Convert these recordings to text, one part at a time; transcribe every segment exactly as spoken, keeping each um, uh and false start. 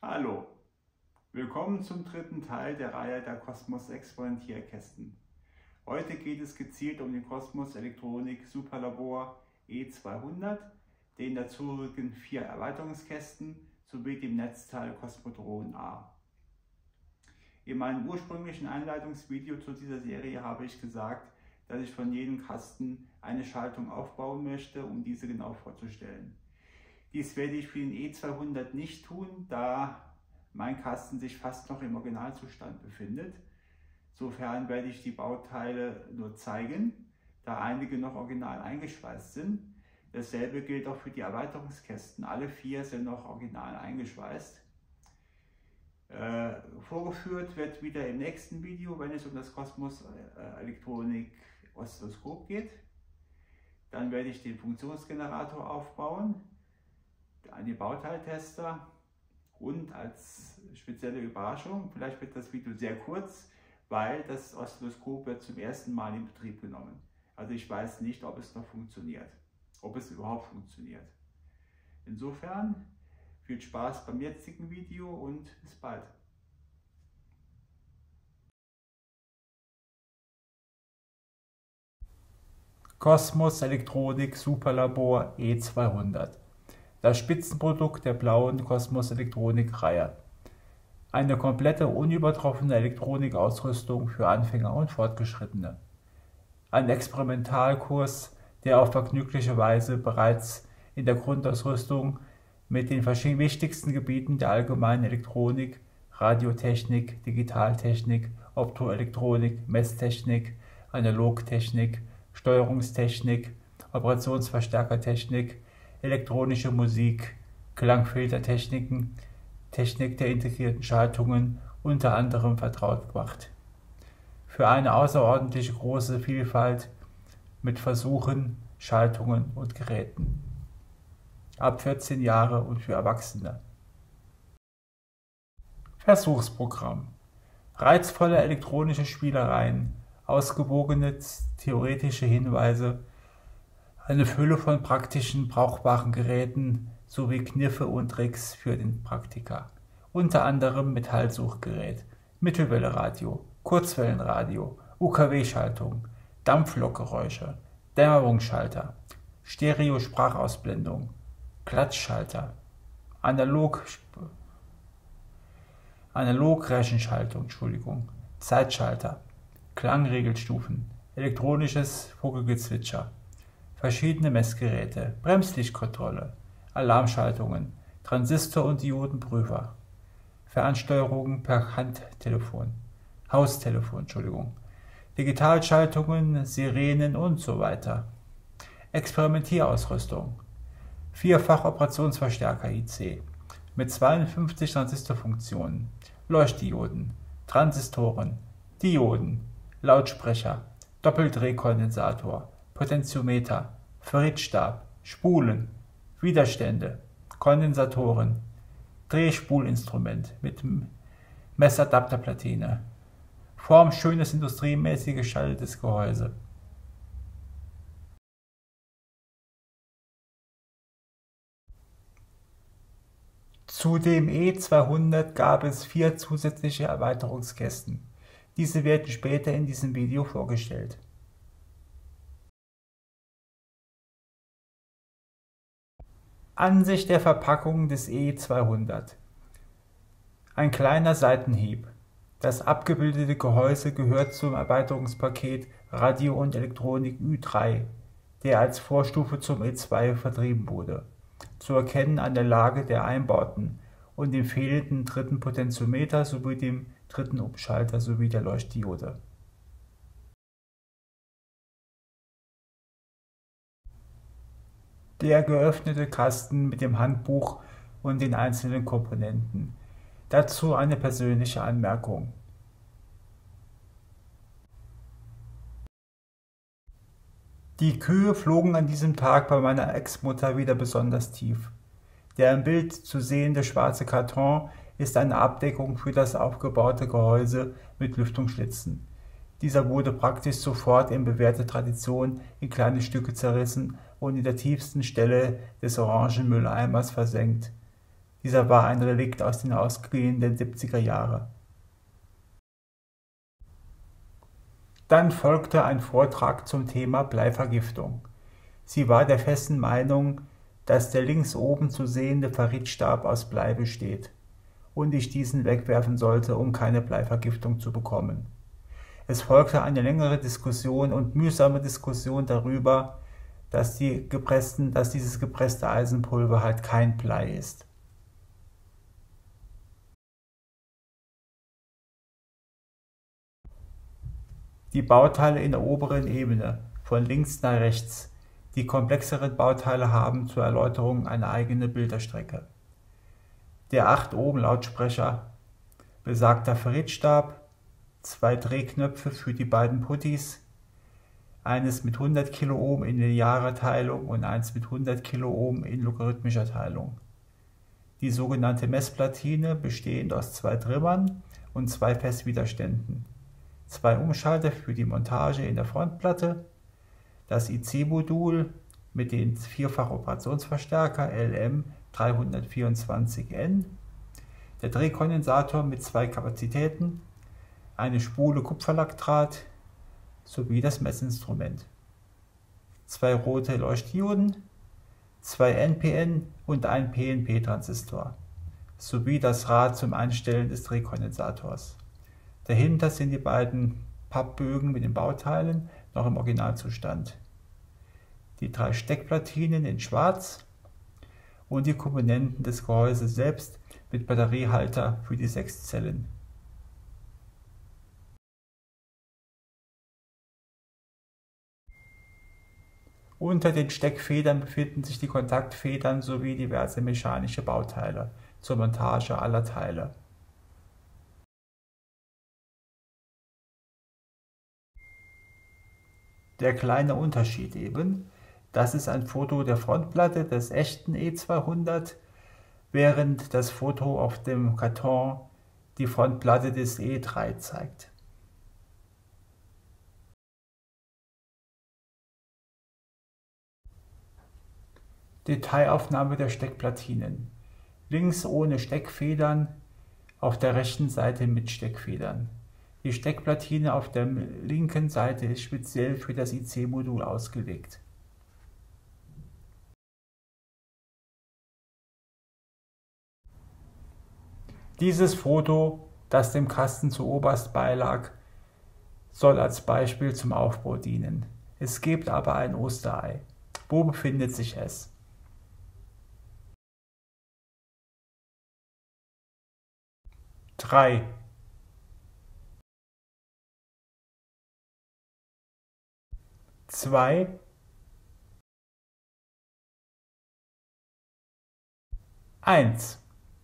Hallo, willkommen zum dritten Teil der Reihe der Cosmos Experimentierkästen. Heute geht es gezielt um den Cosmos Elektronik Superlabor E zweihundert, den dazugehörigen vier Erweiterungskästen sowie dem Netzteil Cosmodron A. In meinem ursprünglichen Einleitungsvideo zu dieser Serie habe ich gesagt, dass ich von jedem Kasten eine Schaltung aufbauen möchte, um diese genau vorzustellen. Dies werde ich für den E zweihundert nicht tun, da mein Kasten sich fast noch im Originalzustand befindet. Insofern werde ich die Bauteile nur zeigen, da einige noch original eingeschweißt sind. Dasselbe gilt auch für die Erweiterungskästen. Alle vier sind noch original eingeschweißt. Äh, vorgeführt wird wieder im nächsten Video, wenn es um das Cosmos äh, Elektronik Oszilloskop geht. Dann werde ich den Funktionsgenerator aufbauen, einen Bauteiltester und als spezielle Überraschung, vielleicht wird das Video sehr kurz, weil das Oszilloskop wird zum ersten Mal in Betrieb genommen. Also ich weiß nicht, ob es noch funktioniert, ob es überhaupt funktioniert. Insofern viel Spaß beim jetzigen Video und bis bald. Cosmos Elektronik Superlabor E zweihundert. Das Spitzenprodukt der blauen Cosmos Elektronik Reihe. Eine komplette, unübertroffene Elektronikausrüstung für Anfänger und Fortgeschrittene. Ein Experimentalkurs, der auf vergnügliche Weise bereits in der Grundausrüstung mit den wichtigsten Gebieten der allgemeinen Elektronik, Radiotechnik, Digitaltechnik, Optoelektronik, Messtechnik, Analogtechnik, Steuerungstechnik, Operationsverstärkertechnik, elektronische Musik, Klangfiltertechniken, Technik der integrierten Schaltungen unter anderem vertraut gemacht. Für eine außerordentlich große Vielfalt mit Versuchen, Schaltungen und Geräten. Ab vierzehn Jahre und für Erwachsene. Versuchsprogramm. Reizvolle elektronische Spielereien, ausgewogene theoretische Hinweise, eine Fülle von praktischen, brauchbaren Geräten sowie Kniffe und Tricks für den Praktiker. Unter anderem Metallsuchgerät, Mittelwelleradio, Kurzwellenradio, U K W-Schaltung, Dampflokgeräusche, Dämmerungsschalter, Stereo-Sprachausblendung, Klatschschalter, Analog Analogrechenschaltung, Entschuldigung, Zeitschalter, Klangregelstufen, elektronisches Vogelgezwitscher, verschiedene Messgeräte, Bremslichtkontrolle, Alarmschaltungen, Transistor- und Diodenprüfer, Fernsteuerung per Handtelefon, Haustelefon, Entschuldigung, Digitalschaltungen, Sirenen und so weiter. Experimentierausrüstung, Vierfach-Operationsverstärker I C mit zweiundfünfzig Transistorfunktionen, Leuchtdioden, Transistoren, Dioden, Lautsprecher, Doppeldrehkondensator, Potentiometer, Ferritstab, Spulen, Widerstände, Kondensatoren, Drehspulinstrument mit Messadapterplatine, formschönes industriemäßig geschaltetes Gehäuse. Zu dem E zweihundert gab es vier zusätzliche Erweiterungskästen. Diese werden später in diesem Video vorgestellt. Ansicht der Verpackung des E zweihundert. Ein kleiner Seitenhieb. Das abgebildete Gehäuse gehört zum Erweiterungspaket Radio und Elektronik Ü drei, der als Vorstufe zum E zwei vertrieben wurde. Zu erkennen an der Lage der Einbauten und dem fehlenden dritten Potentiometer sowie dem dritten Umschalter sowie der Leuchtdiode. Der geöffnete Kasten mit dem Handbuch und den einzelnen Komponenten. Dazu eine persönliche Anmerkung. Die Kühe flogen an diesem Tag bei meiner Ex-Mutter wieder besonders tief. Der im Bild zu sehende schwarze Karton ist eine Abdeckung für das aufgebaute Gehäuse mit Lüftungsschlitzen. Dieser wurde praktisch sofort in bewährter Tradition in kleine Stücke zerrissen und in der tiefsten Stelle des orangen Mülleimers versenkt. Dieser war ein Relikt aus den ausgehenden siebziger Jahre. Dann folgte ein Vortrag zum Thema Bleivergiftung. Sie war der festen Meinung, dass der links oben zu sehende Ferritstab aus Blei besteht und ich diesen wegwerfen sollte, um keine Bleivergiftung zu bekommen. Es folgte eine längere Diskussion und mühsame Diskussion darüber, dass, die gepressten, dass dieses gepresste Eisenpulver halt kein Blei ist. Die Bauteile in der oberen Ebene, von links nach rechts. Die komplexeren Bauteile haben zur Erläuterung eine eigene Bilderstrecke. Der acht Ohm Lautsprecher, besagter Ferritstab, zwei Drehknöpfe für die beiden Puttis, eines mit hundert Kiloohm in linearer Teilung und eins mit hundert Kiloohm in logarithmischer Teilung. Die sogenannte Messplatine, bestehend aus zwei Trimmern und zwei Festwiderständen. Zwei Umschalter für die Montage in der Frontplatte, das I C-Modul mit dem Vierfach-Operationsverstärker L M dreihundertvierundzwanzig N, der Drehkondensator mit zwei Kapazitäten, eine Spule Kupferlackdraht sowie das Messinstrument. Zwei rote Leuchtdioden, zwei N P N und ein P N P-Transistor sowie das Rad zum Einstellen des Drehkondensators. Dahinter sind die beiden Pappbögen mit den Bauteilen noch im Originalzustand. Die drei Steckplatinen in Schwarz und die Komponenten des Gehäuses selbst mit Batteriehalter für die sechs Zellen. Unter den Steckfedern befinden sich die Kontaktfedern sowie diverse mechanische Bauteile zur Montage aller Teile. Der kleine Unterschied eben, das ist ein Foto der Frontplatte des echten E zweihundert, während das Foto auf dem Karton die Frontplatte des E drei zeigt. Detailaufnahme der Steckplatinen. Links ohne Steckfedern, auf der rechten Seite mit Steckfedern. Die Steckplatine auf der linken Seite ist speziell für das I C-Modul ausgelegt. Dieses Foto, das dem Kasten zuoberst beilag, soll als Beispiel zum Aufbau dienen. Es gibt aber ein Osterei. Wo befindet sich es? drei. zwei. eins.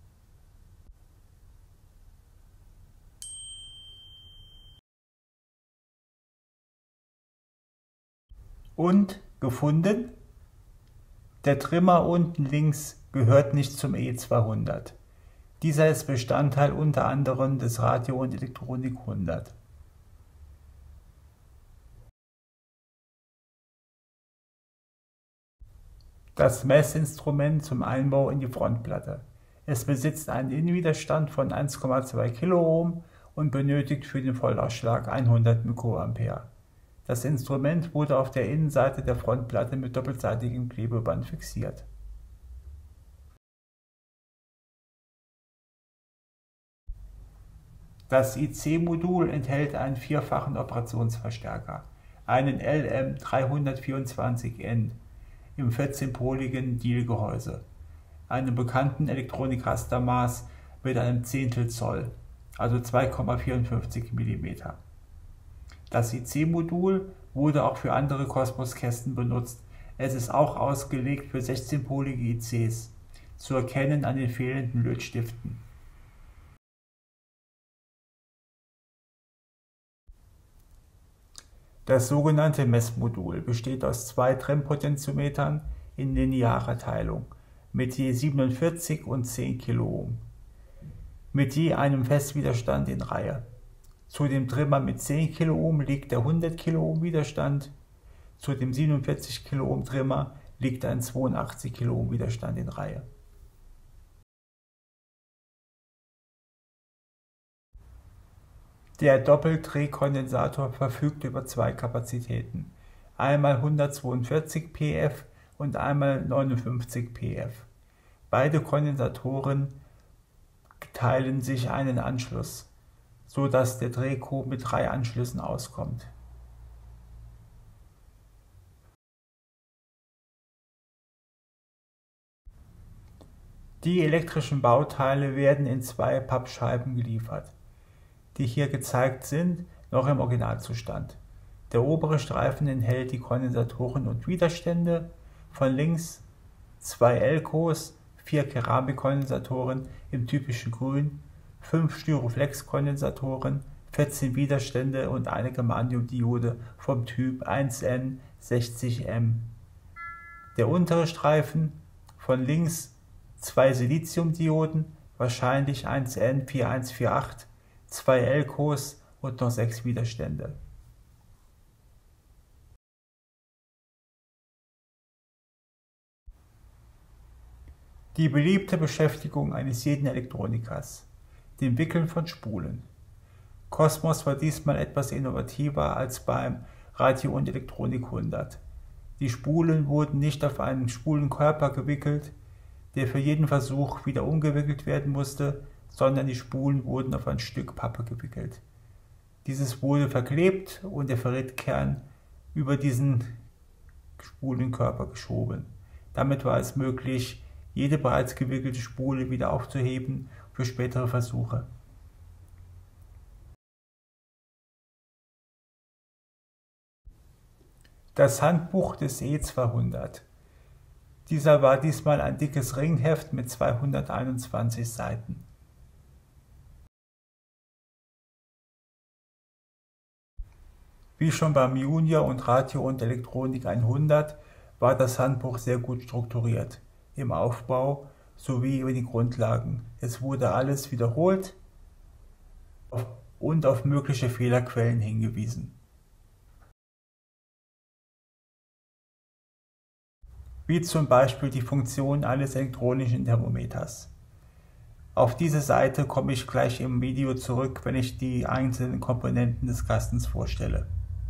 Und gefunden? Der Trimmer unten links gehört nicht zum E zweihundert. Dieser ist Bestandteil unter anderem des Radio und Elektronik hundert. Das Messinstrument zum Einbau in die Frontplatte. Es besitzt einen Innenwiderstand von eins Komma zwei Kiloohm und benötigt für den Vollausschlag hundert Mikroampere. Das Instrument wurde auf der Innenseite der Frontplatte mit doppelseitigem Klebeband fixiert. Das I C-Modul enthält einen vierfachen Operationsverstärker, einen L M dreihundertvierundzwanzig N im vierzehnpoligen Diel-Gehäuse, einem bekannten Elektronik-Rastermaß mit einem Zehntel Zoll, also zwei Komma vierundfünfzig Millimeter. Das I C-Modul wurde auch für andere Cosmos-Kästen benutzt. Es ist auch ausgelegt für sechzehnpolige I Cs, zu erkennen an den fehlenden Lötstiften. Das sogenannte Messmodul besteht aus zwei Trennpotentiometern in linearer Teilung mit je siebenundvierzig und zehn Kiloohm, mit je einem Festwiderstand in Reihe. Zu dem Trimmer mit zehn Kiloohm liegt der hundert Kiloohm Widerstand, zu dem siebenundvierzig Kiloohm Trimmer liegt ein zweiundachtzig Kiloohm Widerstand in Reihe. Der Doppeldrehkondensator verfügt über zwei Kapazitäten, einmal hundertzweiundvierzig P F und einmal neunundfünfzig P F. Beide Kondensatoren teilen sich einen Anschluss, so dass der Drehko mit drei Anschlüssen auskommt. Die elektrischen Bauteile werden in zwei Pappscheiben geliefert, die hier gezeigt sind, noch im Originalzustand. Der obere Streifen enthält die Kondensatoren und Widerstände, von links zwei Elcos, vier Keramikkondensatoren im typischen Grün, fünf Styroflex-Kondensatoren, vierzehn Widerstände und eine Germaniumdiode vom Typ eins N sechzig M. Der untere Streifen, von links zwei Siliziumdioden, wahrscheinlich eins N vier eins vier acht, zwei Elcos und noch sechs Widerstände. Die beliebte Beschäftigung eines jeden Elektronikers, dem Wickeln von Spulen. Cosmos war diesmal etwas innovativer als beim Radio und Elektronik hundert. Die Spulen wurden nicht auf einen Spulenkörper gewickelt, der für jeden Versuch wieder umgewickelt werden musste, sondern die Spulen wurden auf ein Stück Pappe gewickelt. Dieses wurde verklebt und der Ferritkern über diesen Spulenkörper geschoben. Damit war es möglich, jede bereits gewickelte Spule wieder aufzuheben für spätere Versuche. Das Handbuch des E zweihundert. Dieser war diesmal ein dickes Ringheft mit zweihunderteinundzwanzig Seiten. Wie schon beim Junior und Radio und Elektronik hundert war das Handbuch sehr gut strukturiert, im Aufbau sowie über die Grundlagen. Es wurde alles wiederholt und auf mögliche Fehlerquellen hingewiesen. Wie zum Beispiel die Funktion eines elektronischen Thermometers. Auf diese Seite komme ich gleich im Video zurück, wenn ich die einzelnen Komponenten des Kastens vorstelle.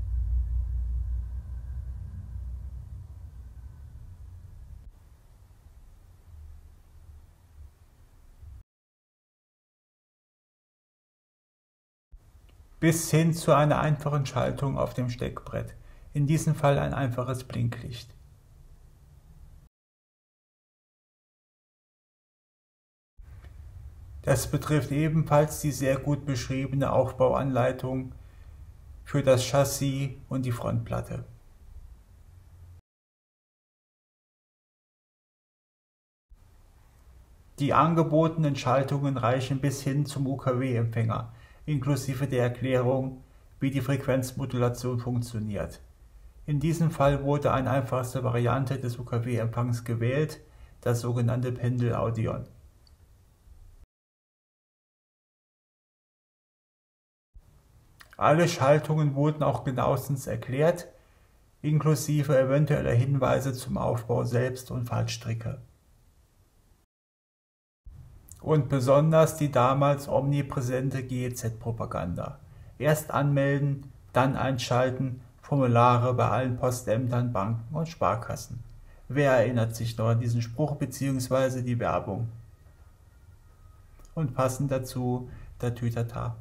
Bis hin zu einer einfachen Schaltung auf dem Steckbrett, in diesem Fall ein einfaches Blinklicht. Das betrifft ebenfalls die sehr gut beschriebene Aufbauanleitung für das Chassis und die Frontplatte. Die angebotenen Schaltungen reichen bis hin zum U K W-Empfänger, inklusive der Erklärung, wie die Frequenzmodulation funktioniert. In diesem Fall wurde eine einfachste Variante des U K W-Empfangs gewählt, das sogenannte Pendel-Audion. Alle Schaltungen wurden auch genauestens erklärt, inklusive eventueller Hinweise zum Aufbau selbst und Fallstricke. Und besonders die damals omnipräsente G E Z-Propaganda. Erst anmelden, dann einschalten, Formulare bei allen Postämtern, Banken und Sparkassen. Wer erinnert sich noch an diesen Spruch bzw. die Werbung? Und passend dazu der Tütata.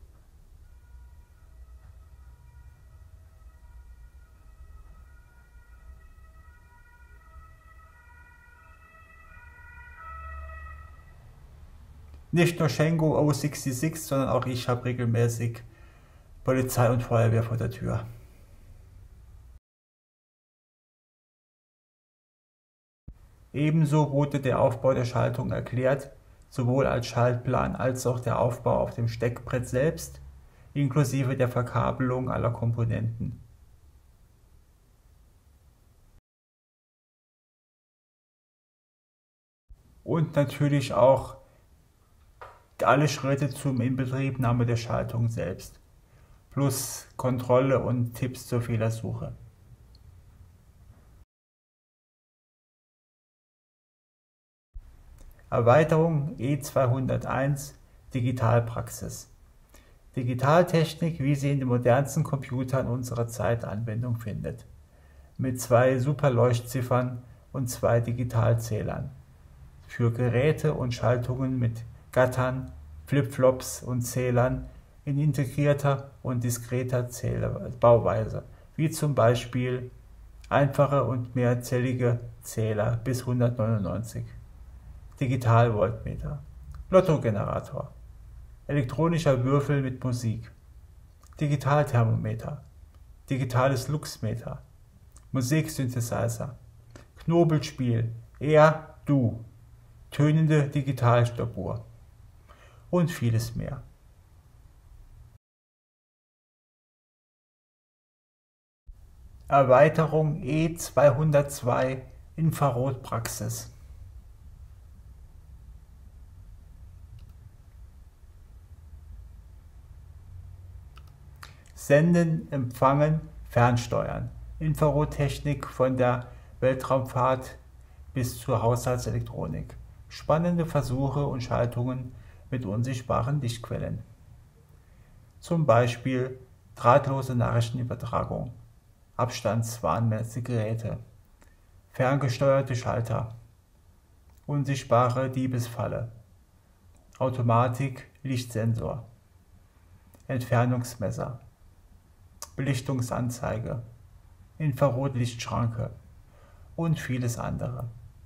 Nicht nur Shengo O sechsundsechzig, sondern auch ich habe regelmäßig Polizei und Feuerwehr vor der Tür. Ebenso wurde der Aufbau der Schaltung erklärt, sowohl als Schaltplan als auch der Aufbau auf dem Steckbrett selbst, inklusive der Verkabelung aller Komponenten. Und natürlich auch alle Schritte zum Inbetriebnahme der Schaltung selbst, plus Kontrolle und Tipps zur Fehlersuche. Erweiterung E zweihunderteins Digitalpraxis. Digitaltechnik, wie sie in den modernsten Computern unserer Zeit Anwendung findet. Mit zwei Superleuchtziffern und zwei Digitalzählern. Für Geräte und Schaltungen mit Gattern, Flipflops und Zählern in integrierter und diskreter Bauweise, wie zum Beispiel einfache und mehrzellige Zähler bis hundertneunundneunzig, Digitalvoltmeter, Lottogenerator, elektronischer Würfel mit Musik, Digitalthermometer, digitales Luxmeter, Musiksynthesizer, Knobelspiel, er, du, tönende Digitalstoppuhr und vieles mehr. Erweiterung E zweihundertzwei Infrarotpraxis. Senden, empfangen, fernsteuern. Infrarottechnik von der Weltraumfahrt bis zur Haushaltselektronik. Spannende Versuche und Schaltungen mit unsichtbaren Lichtquellen. Zum Beispiel drahtlose Nachrichtenübertragung, Abstandswarnmessgeräte, ferngesteuerte Schalter, unsichtbare Diebesfalle, Automatik, Lichtsensor, Entfernungsmesser, Belichtungsanzeige, Infrarotlichtschranke und vieles andere.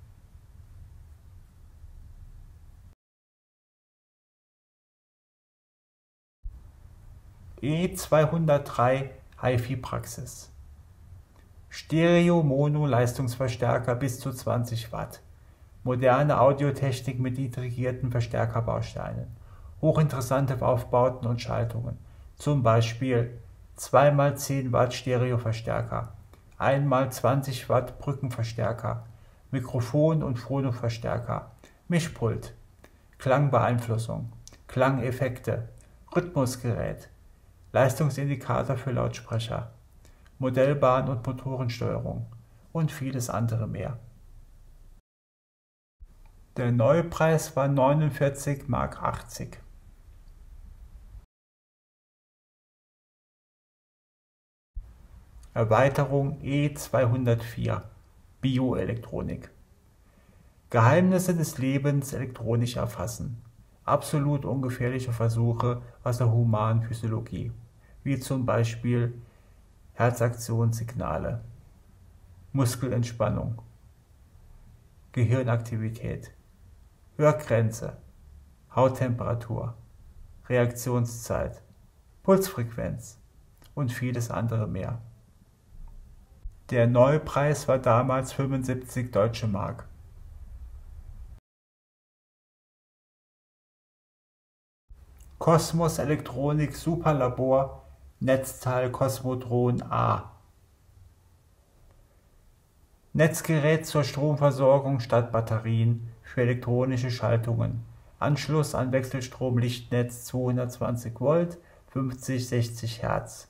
E zweihundertdrei HiFi-Praxis. Stereo-Mono-Leistungsverstärker bis zu zwanzig Watt. Moderne Audiotechnik mit integrierten Verstärkerbausteinen. Hochinteressante Aufbauten und Schaltungen. Zum Beispiel zwei mal zehn Watt Stereoverstärker, ein mal zwanzig Watt Brückenverstärker, Mikrofon- und Phonoverstärker, Mischpult, Klangbeeinflussung, Klangeffekte, Rhythmusgerät, Leistungsindikator für Lautsprecher, Modellbahn- und Motorensteuerung und vieles andere mehr. Der Neupreis war neunundvierzig Mark achtzig. Erweiterung E zweihundertvier Bioelektronik. Geheimnisse des Lebens elektronisch erfassen. Absolut ungefährliche Versuche aus der humanen Physiologie, wie zum Beispiel Herzaktionssignale, Muskelentspannung, Gehirnaktivität, Hörgrenze, Hauttemperatur, Reaktionszeit, Pulsfrequenz und vieles andere mehr. Der Neupreis war damals fünfundsiebzig Deutsche Mark. Cosmos Elektronik Superlabor Netzteil Cosmotron A. Netzgerät zur Stromversorgung statt Batterien für elektronische Schaltungen. Anschluss an Wechselstrom-Lichtnetz zweihundertzwanzig Volt, fünfzig bis sechzig Hertz.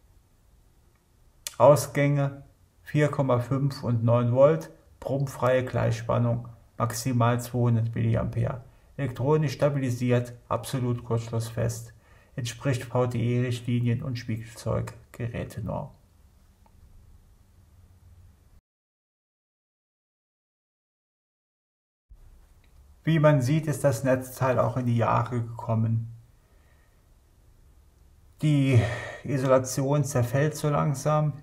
Ausgänge vier Komma fünf und neun Volt, brummfreie Gleichspannung, maximal zweihundert Milliampere. Elektronisch stabilisiert, absolut kurzschlussfest, entspricht V D E-Richtlinien und Spielzeuggerätenorm. Wie man sieht, ist das Netzteil auch in die Jahre gekommen. Die Isolation zerfällt so langsam,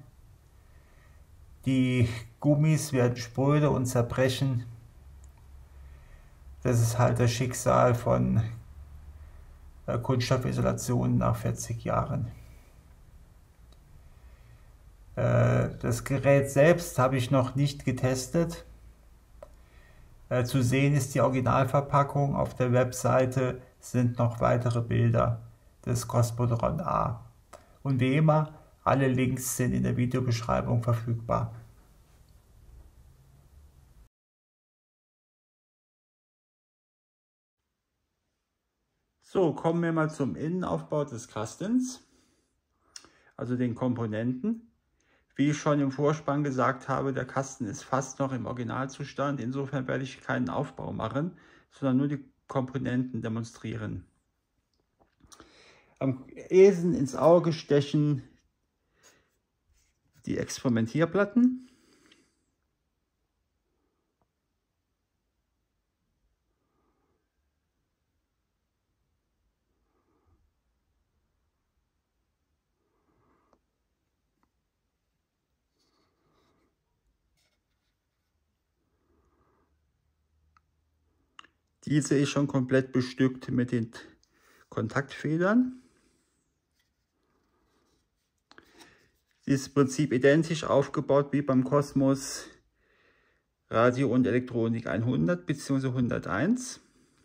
die Gummis werden spröde und zerbrechen. Das ist halt das Schicksal von Kunststoffisolation nach vierzig Jahren. Das Gerät selbst habe ich noch nicht getestet. Zu sehen ist die Originalverpackung. Auf der Webseite sind noch weitere Bilder des Cosmotron A. Und wie immer, alle Links sind in der Videobeschreibung verfügbar. So, kommen wir mal zum Innenaufbau des Kastens, also den Komponenten. Wie ich schon im Vorspann gesagt habe, der Kasten ist fast noch im Originalzustand. Insofern werde ich keinen Aufbau machen, sondern nur die Komponenten demonstrieren. Am ehesten ins Auge stechen die Experimentierplatten. Diese ist schon komplett bestückt mit den Kontaktfedern. Sie ist im Prinzip identisch aufgebaut wie beim Cosmos Radio und Elektronik hundert bzw. hunderteins.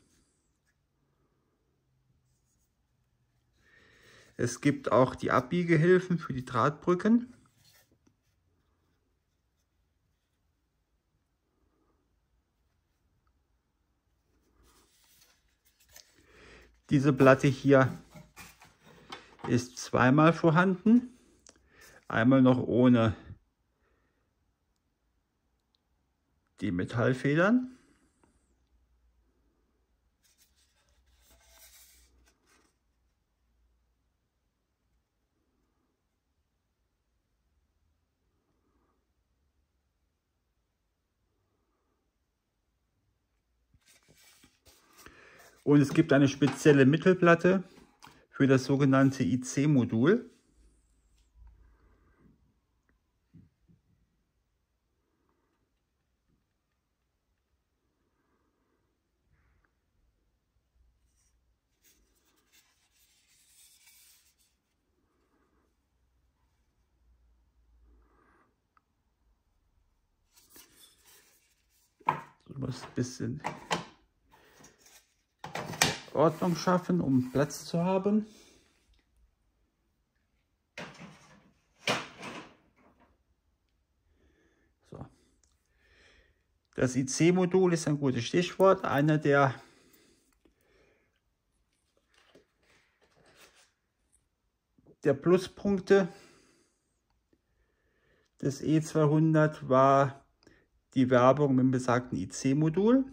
Es gibt auch die Abbiegehilfen für die Drahtbrücken. Diese Platte hier ist zweimal vorhanden. Einmal noch ohne die Metallfedern. Und es gibt eine spezielle Mittelplatte für das sogenannte I C-Modul. Ich muss ein bisschen Ordnung schaffen, um Platz zu haben. So. Das I C-Modul ist ein gutes Stichwort. Einer der der Pluspunkte des E zweihundert war die Werbung mit dem besagten I C-Modul.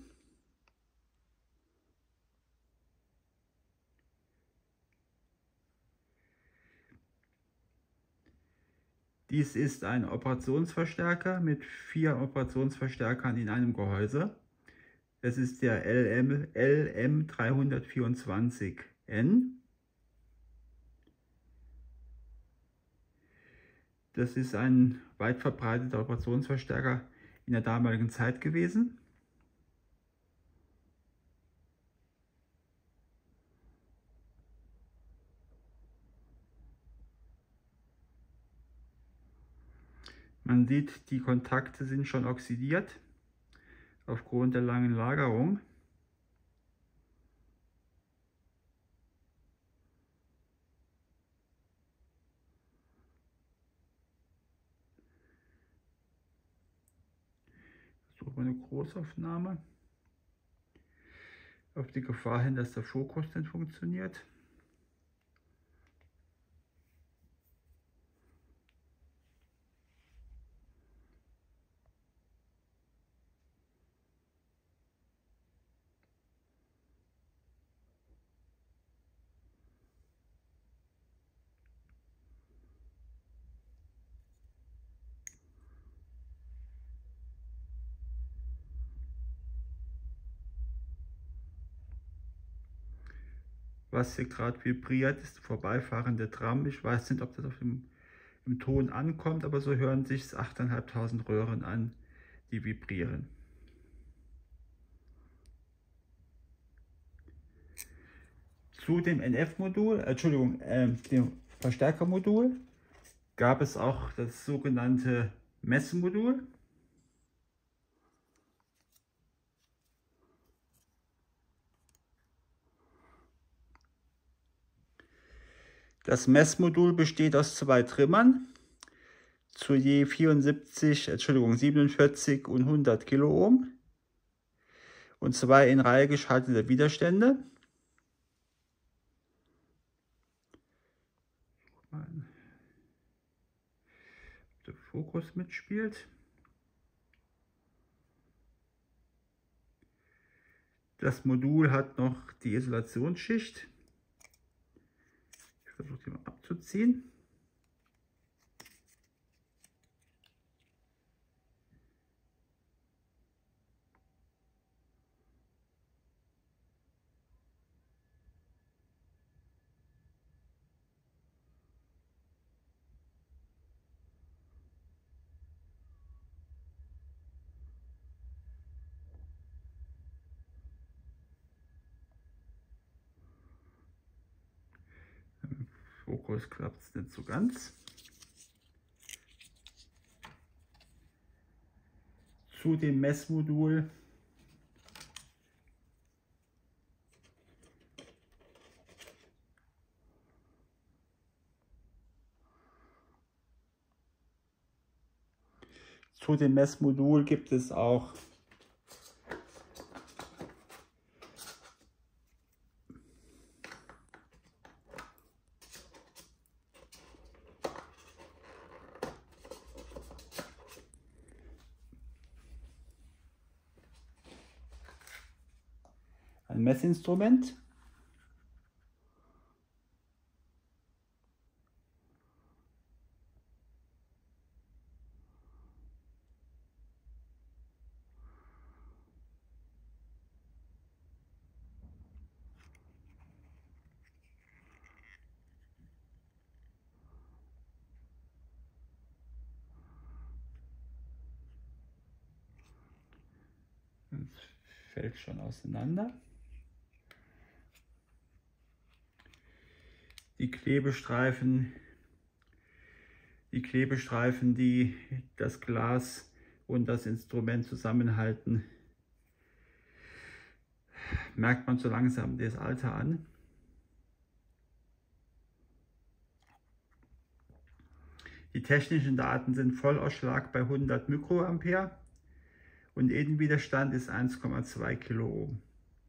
Dies ist ein Operationsverstärker mit vier Operationsverstärkern in einem Gehäuse. Es ist der L M dreihundertvierundzwanzig N. Das ist ein weit verbreiteter Operationsverstärker in der damaligen Zeit gewesen. Man sieht, die Kontakte sind schon oxidiert aufgrund der langen Lagerung. Suche eine Großaufnahme auf die Gefahr hin, dass der Fokus nicht funktioniert. Was hier gerade vibriert, ist der vorbeifahrende Tram. Ich weiß nicht, ob das auf dem, im Ton ankommt, aber so hören sich achttausendfünfhundert Röhren an, die vibrieren. Zu dem N F-Modul, äh, Entschuldigung, äh, dem Verstärkermodul, gab es auch das sogenannte Messmodul. Das Messmodul besteht aus zwei Trimmern zu je vierundsiebzig, Entschuldigung, siebenundvierzig und hundert Kiloohm und zwei in Reihe geschaltete Widerstände. Ob der Fokus mitspielt. Das Modul hat noch die Isolationsschicht. versuche die mal abzuziehen. Fokus klappt es nicht so ganz. Zu dem Messmodul Zu dem Messmodul gibt es auch ein Messinstrument. Es fällt schon auseinander. Die Klebestreifen, die Klebestreifen, die das Glas und das Instrument zusammenhalten, merkt man so langsam das Alter an. Die technischen Daten sind Vollausschlag bei hundert Mikroampere und Innenwiderstand ist eins Komma zwei Kiloohm.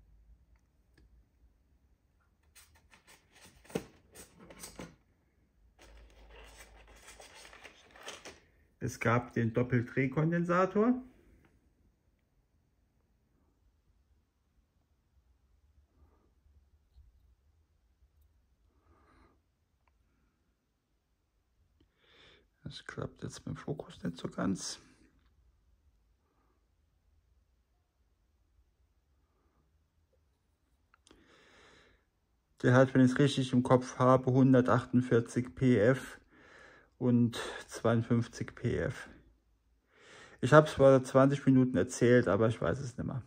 Es gab den Doppeldrehkondensator. Das klappt jetzt mit dem Fokus nicht so ganz. Der hat, wenn ich es richtig im Kopf habe, hundertachtundvierzig P F und zweiundfünfzig P F. Ich habe es vor zwanzig Minuten erzählt, aber ich weiß es nicht mehr.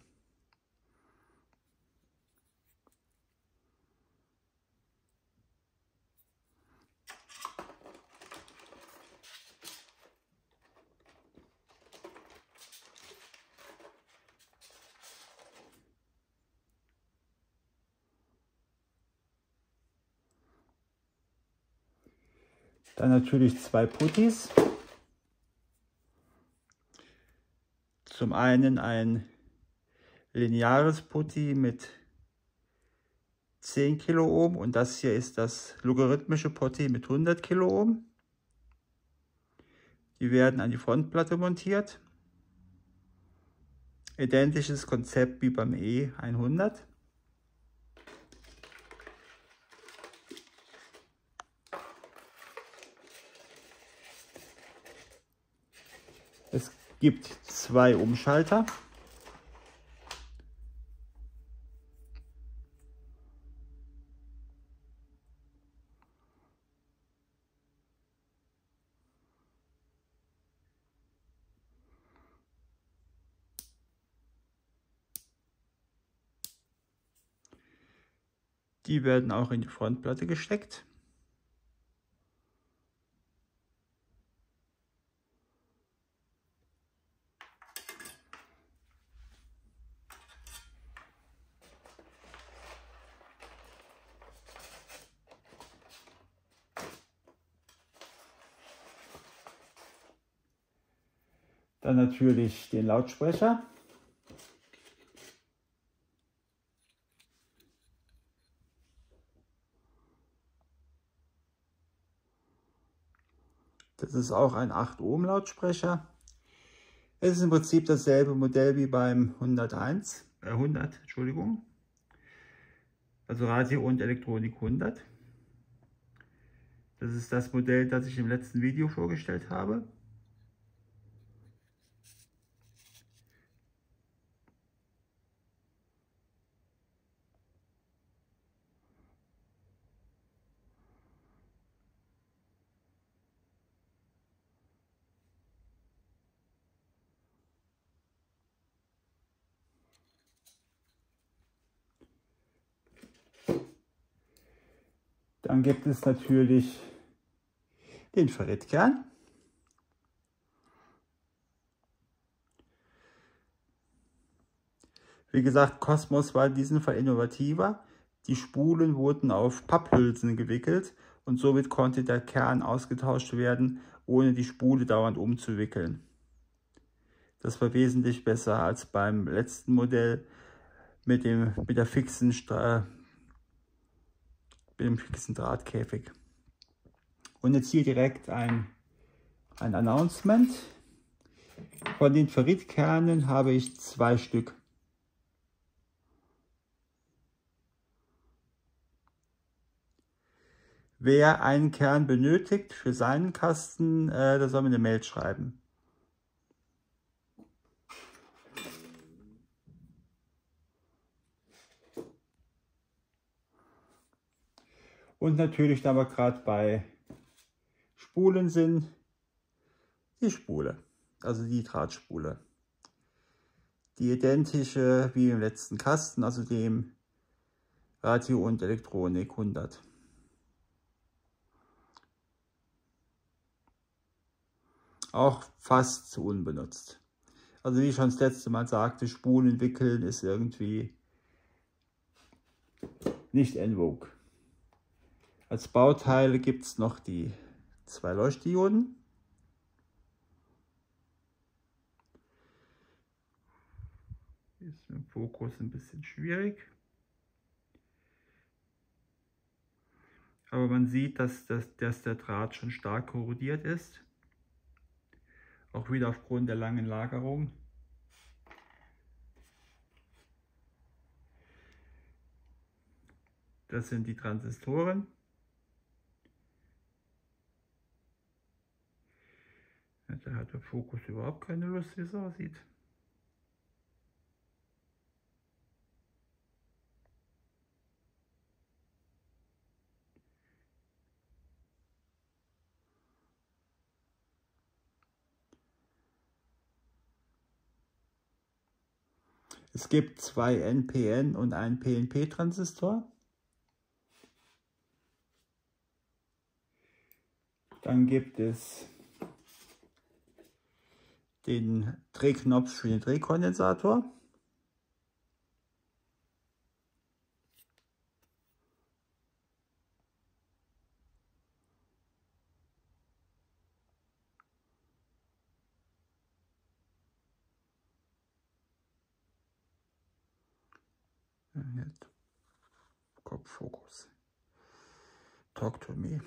Dann natürlich zwei Puttis. Zum einen ein lineares Putti mit zehn Kiloohm und das hier ist das logarithmische Putti mit hundert Kiloohm. Die werden an die Frontplatte montiert. Identisches Konzept wie beim E hundert. Es gibt zwei Umschalter. Die werden auch in die Frontplatte gesteckt. Dann natürlich den Lautsprecher. Das ist auch ein acht Ohm Lautsprecher. Es ist im Prinzip dasselbe Modell wie beim hunderteins, äh hundert, Entschuldigung. Also Radio und Elektronik hundert. Das ist das Modell, das ich im letzten Video vorgestellt habe. Dann gibt es natürlich den Ferritkern. Wie gesagt, Cosmos war in diesem Fall innovativer. Die Spulen wurden auf Papphülsen gewickelt und somit konnte der Kern ausgetauscht werden, ohne die Spule dauernd umzuwickeln. Das war wesentlich besser als beim letzten Modell mit dem, mit der fixen Stra mit dem fixen Drahtkäfig. Und jetzt hier direkt ein, ein Announcement. Von den Ferritkernen habe ich zwei Stück. Wer einen Kern benötigt für seinen Kasten, äh, der soll mir eine Mail schreiben. Und natürlich, da wir gerade bei Spulen sind, die Spule, also die Drahtspule. Die identische wie im letzten Kasten, also dem Radio und Elektronik hundert. Auch fast unbenutzt. Also wie ich schon das letzte Mal sagte, Spulen wickeln ist irgendwie nicht en vogue. Als Bauteile gibt es noch die zwei Leuchtdioden. Ist im Fokus ein bisschen schwierig. Aber man sieht, dass, dass, dass der Draht schon stark korrodiert ist. Auch wieder aufgrund der langen Lagerung. Das sind die Transistoren. Ja, da hat der Fokus überhaupt keine Lust, wie es aussieht. Es gibt zwei N P N und einen P N P-Transistor. Dann gibt es den Drehknopf für den Drehkondensator. Jetzt Kopffokus. Talk to me.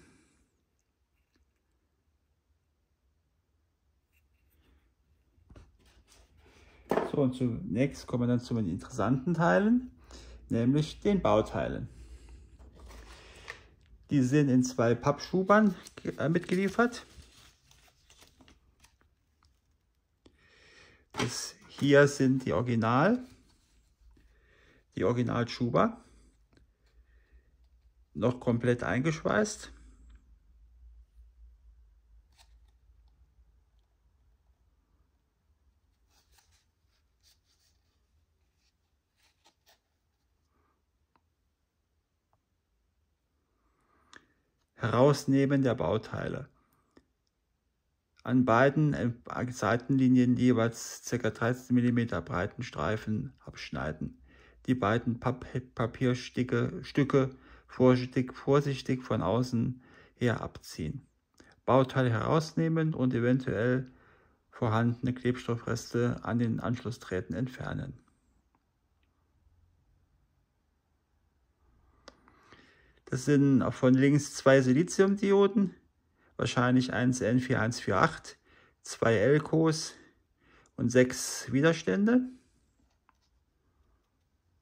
So, und zunächst kommen wir dann zu den interessanten Teilen, nämlich den Bauteilen. Die sind in zwei Pappschubern mitgeliefert. Das hier sind die Original, die Originalschuber, noch komplett eingeschweißt. Herausnehmen der Bauteile. An beiden Seitenlinien jeweils ca. dreizehn Millimeter breiten Streifen abschneiden. Die beiden Pap Papierstücke Stücke vorsichtig, vorsichtig von außen her abziehen. Bauteile herausnehmen und eventuell vorhandene Klebstoffreste an den Anschlussdrähten entfernen. Das sind von links zwei Siliziumdioden, wahrscheinlich eins N vier eins vier acht, zwei Elcos und sechs Widerstände.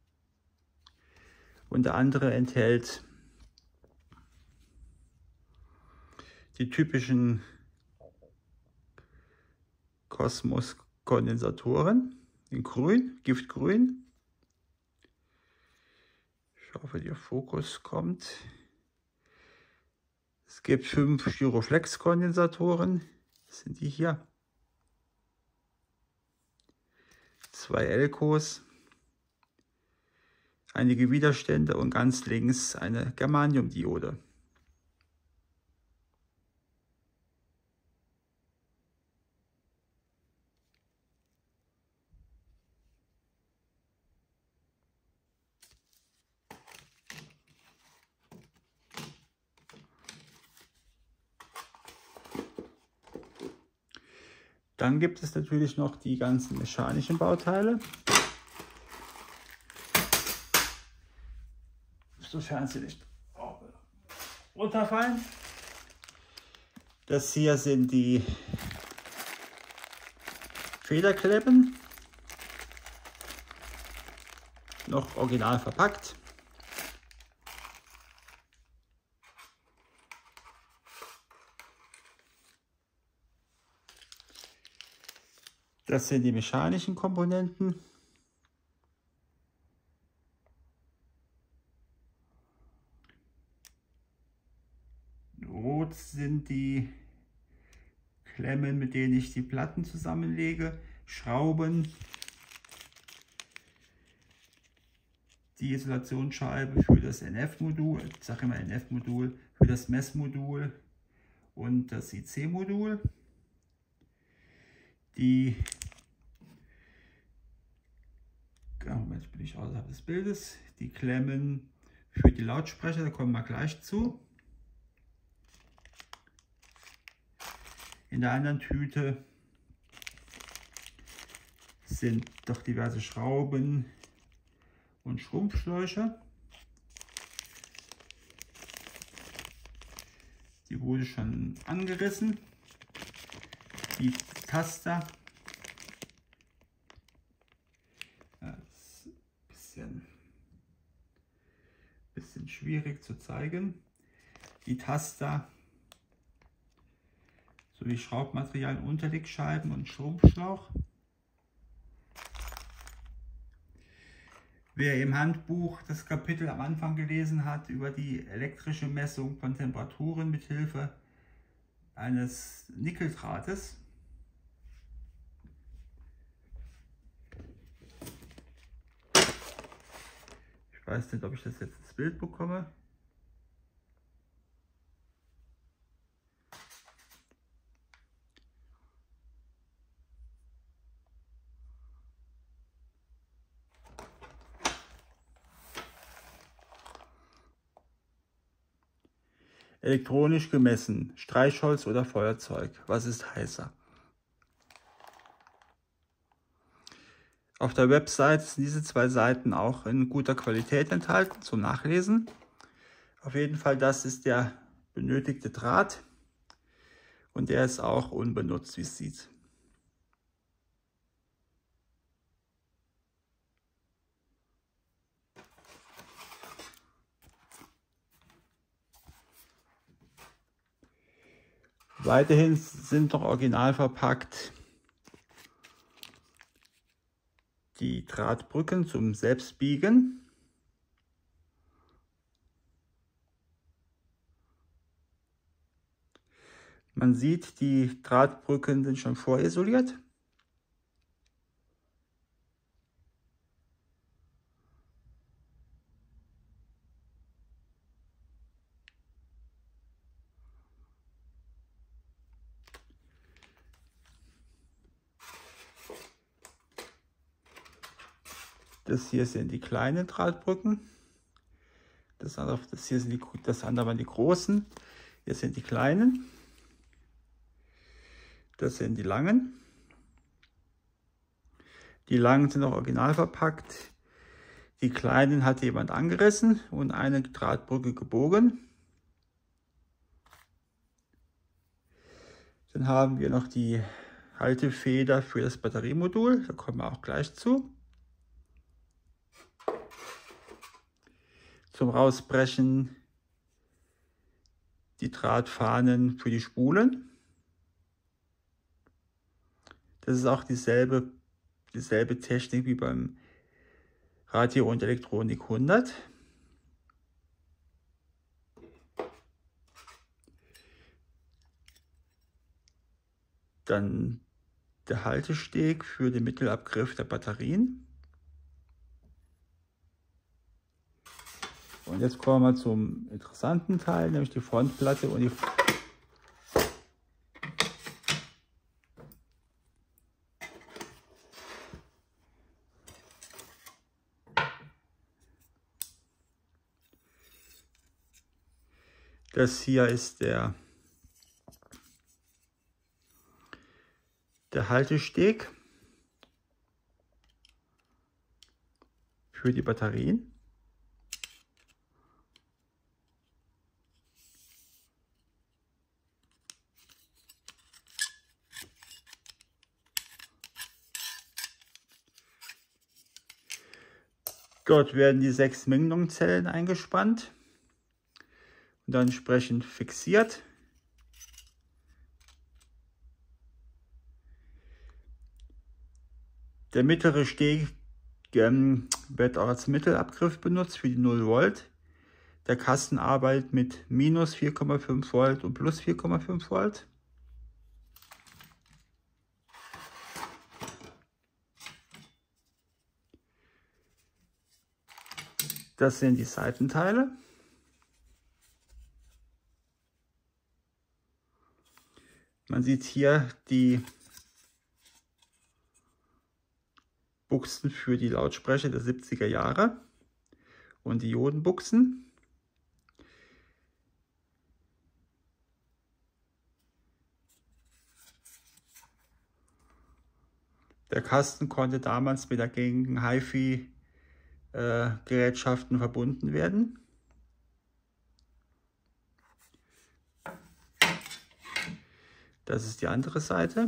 Und der andere enthält die typischen Cosmos Kondensatoren in grün, Giftgrün. Ich hoffe, der Fokus kommt. Es gibt fünf Styroflex Kondensatoren. Das sind die hier. Zwei Elcos. Einige Widerstände und ganz links eine Germaniumdiode. Dann gibt es natürlich noch die ganzen mechanischen Bauteile. Sofern sie nicht runterfallen. Das hier sind die Federklemmen, noch original verpackt. Das sind die mechanischen Komponenten. Rot sind die Klemmen, mit denen ich die Platten zusammenlege, Schrauben, die Isolationsscheibe für das N F-Modul, ich sage immer N F-Modul, für das Messmodul und das I C-Modul. Die, Moment, bin ich außerhalb des Bildes, die Klemmen für die Lautsprecher, da kommen wir gleich zu. In der anderen Tüte sind doch diverse Schrauben und Schrumpfschläuche. Die wurde schon angerissen. Die Taster. Das ist ein bisschen, bisschen schwierig zu zeigen. Die Taster sowie Schraubmaterial, Unterlegscheiben und Schrumpfschlauch. Wer im Handbuch das Kapitel am Anfang gelesen hat über die elektrische Messung von Temperaturen mit Hilfe eines Nickeldrahtes, ich weiß nicht, ob ich das jetzt ins Bild bekomme. Elektronisch gemessen, Streichholz oder Feuerzeug. Was ist heißer? Auf der Website sind diese zwei Seiten auch in guter Qualität enthalten zum Nachlesen. Auf jeden Fall, das ist der benötigte Draht und der ist auch unbenutzt, wie es sieht. Weiterhin sind noch original verpackt die Drahtbrücken zum Selbstbiegen. Man sieht, die Drahtbrücken sind schon vorisoliert. Das hier sind die kleinen Drahtbrücken. Das andere, das hier sind die, das andere waren die großen. Hier sind die kleinen. Das sind die langen. Die langen sind auch original verpackt. Die kleinen hat jemand angerissen und eine Drahtbrücke gebogen. Dann haben wir noch die Haltefeder für das Batteriemodul. Da kommen wir auch gleich zu. Zum Rausbrechen die Drahtfahnen für die Spulen. Das ist auch dieselbe, dieselbe Technik wie beim Radio und Elektronik hundert. Dann der Haltesteg für den Mittelabgriff der Batterien. Und jetzt kommen wir zum interessanten Teil, nämlich die Frontplatte und die Das hier ist der, der Haltesteg für die Batterien. Dort werden die sechs Mengdongzellen eingespannt und dann entsprechend fixiert. Der mittlere Steg ähm, wird auch als Mittelabgriff benutzt für die null Volt. Der Kasten arbeitet mit minus vier Komma fünf Volt und plus vier Komma fünf Volt. Das sind die Seitenteile. Man sieht hier die Buchsen für die Lautsprecher der siebziger Jahre und die Diodenbuchsen. Der Kasten konnte damals mit der gängigen HiFi-Gerätschaften verbunden werden. Das ist die andere Seite.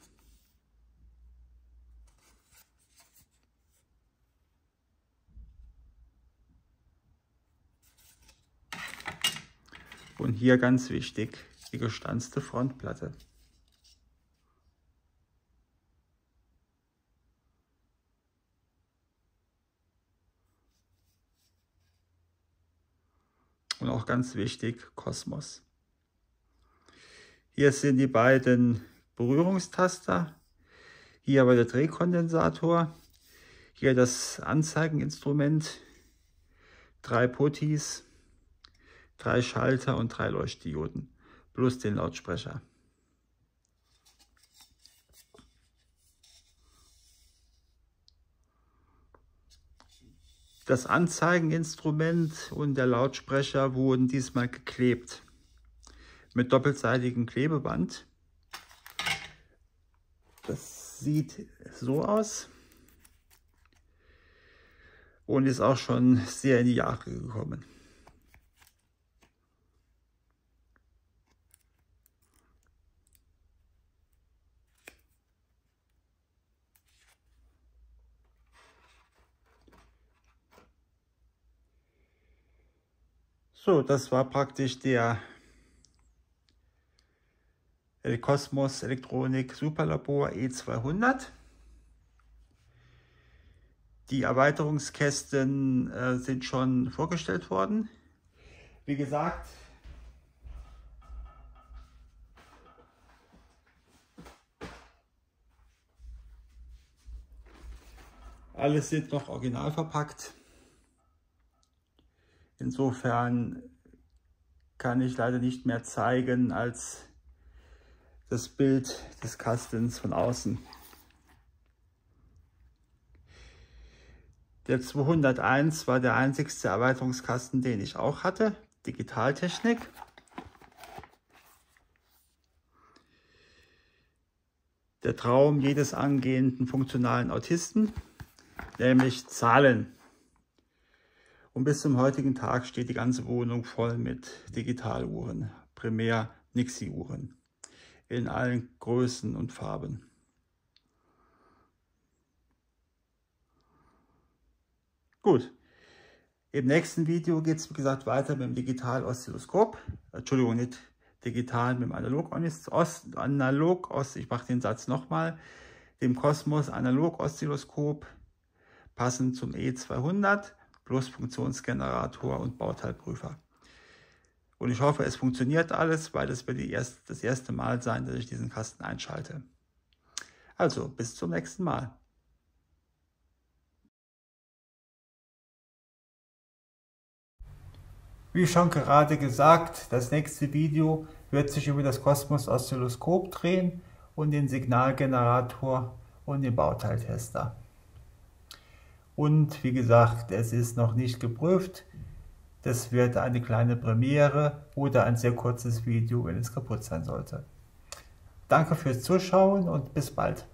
Und hier ganz wichtig, die gestanzte Frontplatte. Und auch ganz wichtig, Cosmos. Hier sind die beiden Berührungstaster. Hier aber der Drehkondensator. Hier das Anzeigeninstrument. Drei Putties, drei Schalter und drei Leuchtdioden. Plus den Lautsprecher. Das Anzeigeninstrument und der Lautsprecher wurden diesmal geklebt mit doppelseitigem Klebeband. Das sieht so aus und ist auch schon sehr in die Jahre gekommen. So, das war praktisch der Cosmos Elektronik Superlabor E zweihundert. Die Erweiterungskästen äh, sind schon vorgestellt worden. Wie gesagt, alles sind noch original verpackt. Insofern kann ich leider nicht mehr zeigen als das Bild des Kastens von außen. Der zweihunderteins war der einzigste Erweiterungskasten, den ich auch hatte. Digitaltechnik. Der Traum jedes angehenden funktionalen Autisten, nämlich Zahlen. Und bis zum heutigen Tag steht die ganze Wohnung voll mit Digitaluhren, primär Nixie-Uhren, in allen Größen und Farben. Gut, Im nächsten Video geht es, wie gesagt, weiter mit dem Digital-Oszilloskop. Entschuldigung, nicht digital, mit dem Analog-Oszilloskop. Analog ich mache den Satz nochmal. Dem Cosmos Analog-Oszilloskop, passend zum E zweihundert, plus Funktionsgenerator und Bauteilprüfer. Und ich hoffe, es funktioniert alles, weil das wird die erst, das erste Mal sein, dass ich diesen Kasten einschalte. Also, bis zum nächsten Mal. Wie schon gerade gesagt, das nächste Video wird sich über das Cosmos Oszilloskop drehen und den Signalgenerator und den Bauteiltester. Und wie gesagt, es ist noch nicht geprüft. Das wird eine kleine Premiere oder ein sehr kurzes Video, wenn es kaputt sein sollte. Danke fürs Zuschauen und bis bald.